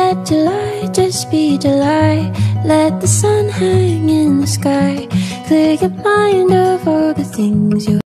Let July just be July. Let the sun hang in the sky. Clear your mind of all the things you